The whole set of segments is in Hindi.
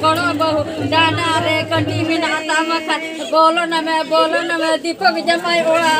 बड़ो बहु डाना रे कंटी में नाता मखन बोलो न मैं दीपक जमाई ओड़ा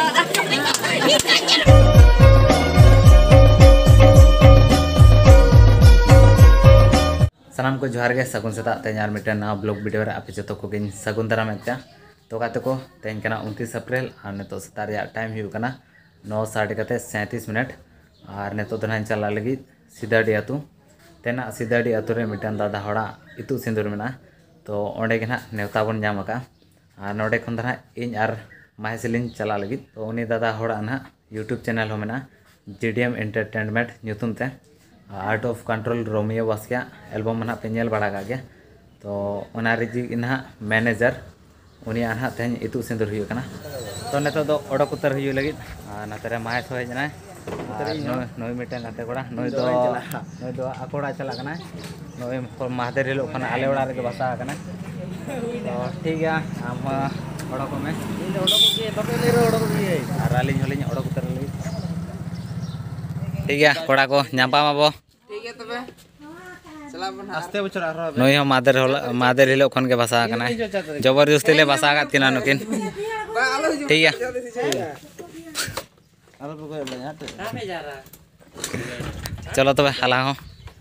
सानाम को जोहार गे सगुन सेता तेनार मिटन ना ब्लॉग वीडियो रे आपे जतो को गिन सगुन दारा मेता तो गाते को तेन कना 29 अप्रैल और नेतो सेता रे टाइम हुई कना 9:37 मिनट और नेतो दना चला लगी सीधाडी आतु तेना सीधाडी आतु रे मिटन दादा हड़ा इतु सिंदूर मेना तो ओंडे के ना नेवता बन जाम का और नोडे खन दना इन आर माहेसिलिन चला लगी तो उनी दादा हड़ा ना यूट्यूब चैनल हो मेना GDM एंटरटेनमेंट न्यूतुम ते art of control Romeo Basquiat album ना पे नेल बड़ा गया तो ओना रिजी ना मैनेजर उनी ना तेन इतु सिंदूर हुई कना तो नेतो दो ओडक उतर हुई लगी नातरे माहे थो हेजना नई मिटन गाते कोड़ा नई दो आकोड़ा चला कना नई महादेर हिलो खना आले ओड़ा रे बसा कना तो ठीक गया आम ओडक में और आलिन होलिन ओडक उतर लगी ठीक है कोड़ा को नापा माबो ठीक है तबे चला बन आस्ते बचर आरो नई हो मादेर हिलो खन के भाषा कना जबरदस्ती ले भाषा का किना नुकिन ठीक है चलो तबे हाला हो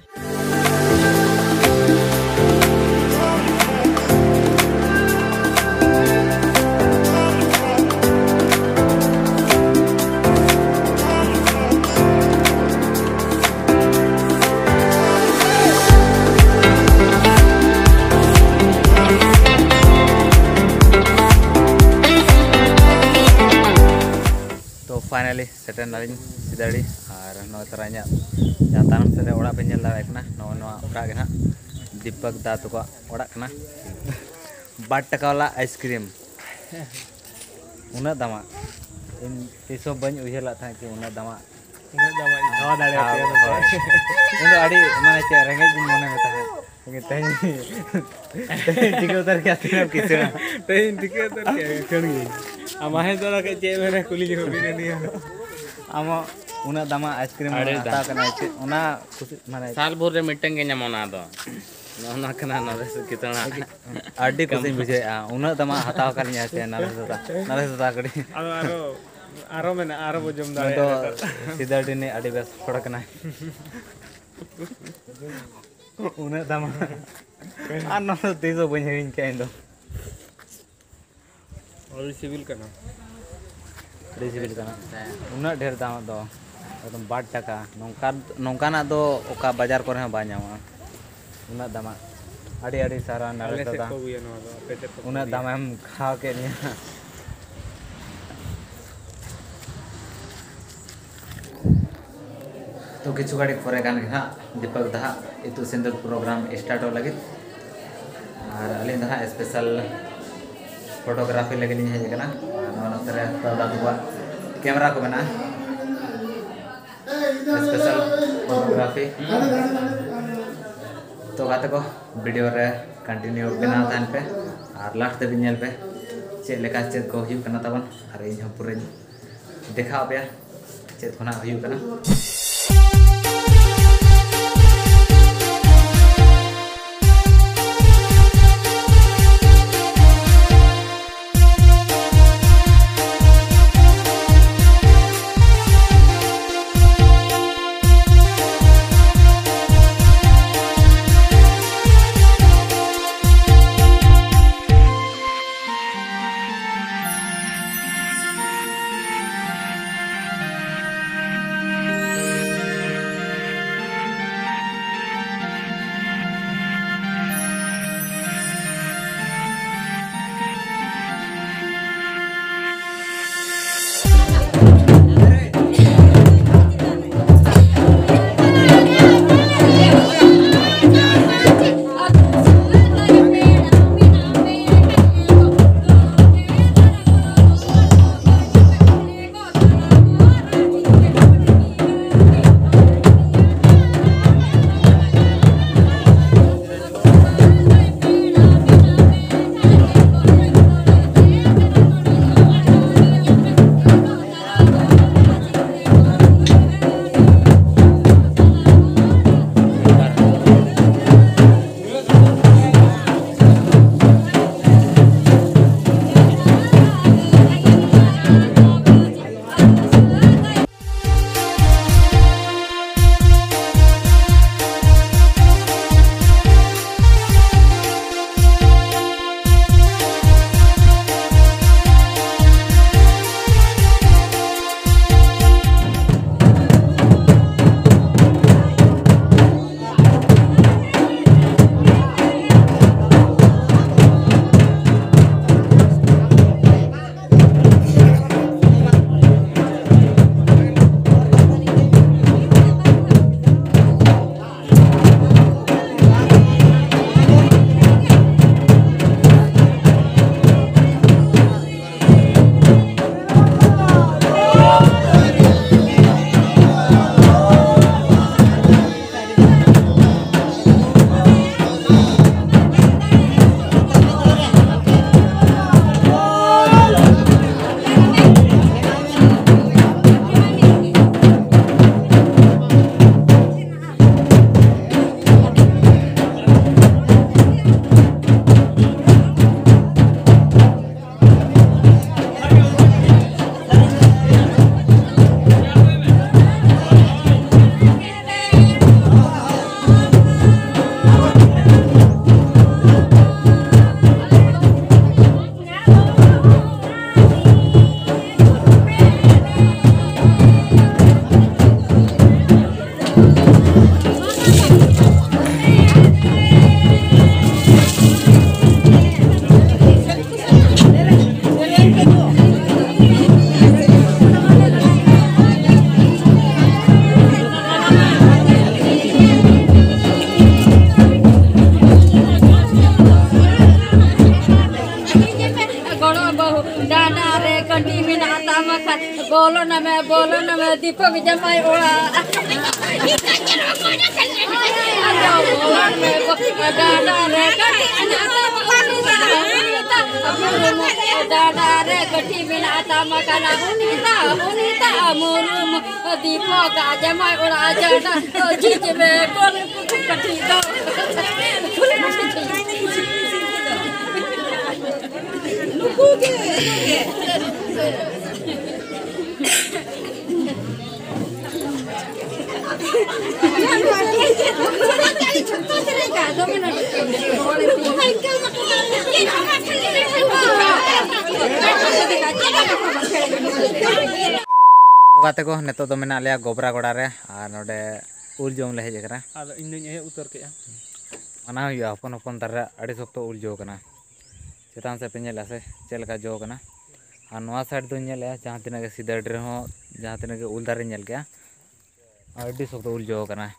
फाइनली सेटर नारिन सीधाड़ी और नौ तरह तानम से ओड़ा पे नल दाड़ा ओड़ा के ना दीपक दा तो ओड़ा कना 2 टाका वाला आइसक्रीम उना दामा इन तीसो बन उहला था कि उना दामा खावा दाड़े इन आड़ी माने चे रेंगे दिन मने मेता है कि तेन टिके उतर के आते किसे तेन टिके उतर के खणगी आमाहे जरा के चे मेरे कुली जो बिने नहीं आमा उना दामा आइसक्रीम आता कना चे उना खुशी माने साल भर रे मिटन के ᱧᱟᱢᱚᱱᱟ दो नोना कना नरेस कितना आडी खुशी बुझे उना दामा हताव करनी आचे नरेस कड़ी आरो में आरो बुझम दाड़े तो सीधाडी ने आडी बेस थोड़ा कना उना दामा आ न तीसो बहिन के इंदो और सिविल करना उना ढेर दाम दो एकदम 2 टाका नौकाना दो ओका बाजार करे बा ᱧᱟᱢᱟ उना दामा आड़ी सारा नारे दादा उना दाम हम खा के निया तो किछु गाड़ी परे गान ना दीपक दहा इतु सिंदूर प्रोग्राम स्टार्ट हो लगी और अली दहा स्पेशल फोटोग्राफी लगे हेज कना दादा दुआ कैमरा को बना स्पेशल फोटोग्राफी तो गाते को वीडियो रे कंटिन्यू बना थान पे और लास्ट तक नेल पे चेद लेका चेद को हुई कना तबन और इन पूरे देखा पे चेद खना हुई कना दीपक जमाई ओड़ा दादा रे कटी बिना तामा काना हुनीता मुरुम दीपक जमाई ओड़ा जाना जीत में बोल कटी दो गाते को नेतो तो मेना लिया गोबरा गोड़ा रे और नोडे उल जोम ले हेज करा आलो इन दुñ हे उतर के मना हुआ हपन हपन तारे अड़ी सख्तो उल जो कना चेतान से पे नेला से चेलका जो कना और नवा साइड दो नेला जहां तिना के सीधा ड्रे हो जहां तिना के उल दारे नेल गया अड़ी सख्तो उल जो कना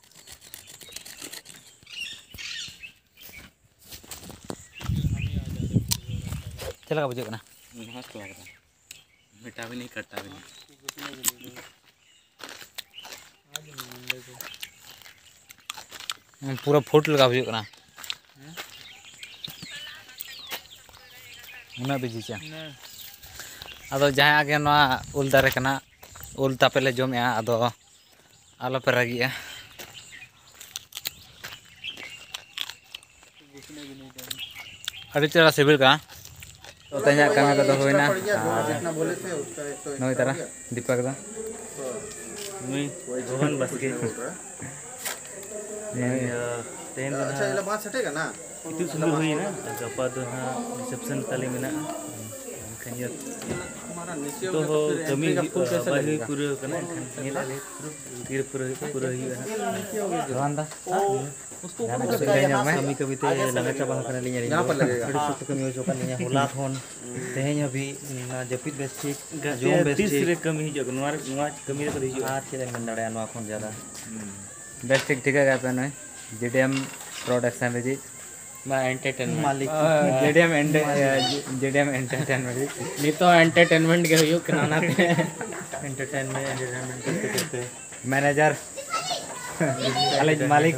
चेलका बुझे कना मस्त लग रहा मीठा भी नहीं खट्टा भी नहीं पूरा फुट लगा बुझे कना उना बिजी चा अदो जहां आगे ना उल दारे कना उल तापेले जमे अदो आलो पे रगिया अड़ी चला सिविल का तो तैया कमी को होइना नई तरह दीपक दा नुई रोहन बसके तेन अच्छा इला बात सटेगा ना itu sudah hui na gapa do ha reception tali mena khanya हमारा नीचे तो हो कमी बाही पूरा करना ये ले फिर पूरा ही है रोहन दा उसको kami kami te langa chaba kana linya यहाँ पर लगेगा थोड़ी सी कमी हो चुका लिnya होला फोन तेहें अभी ना जपित बेस्टिक जोम बेस्टिक रे कमी ही जग नवार कमी रे करी आज के मन दड़े नवा फोन ज्यादा बेस्ट ठीक है पे नय जेडीएम प्रोडक्शन में जी मैं एंटरटेनमेंट मालिक जेडीएम एंटरटेनमेंट नहीं तो एंटरटेनमेंट के हुई कराना थे एंटरटेनमेंट करते मैनेजर कॉलेज मालिक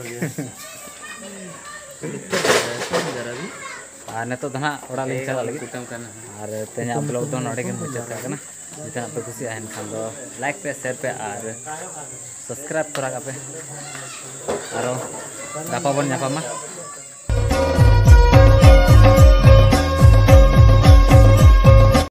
जरा भी ने तो धना ओड़ा ले चला लगे कुटम करना और तेना ब्लॉग तो नोडे के मुचात करना जितना पे खुशी आइन खान दो लाइक पे शेयर पे और सब्सक्राइब करा पे और गापा बन जापा मा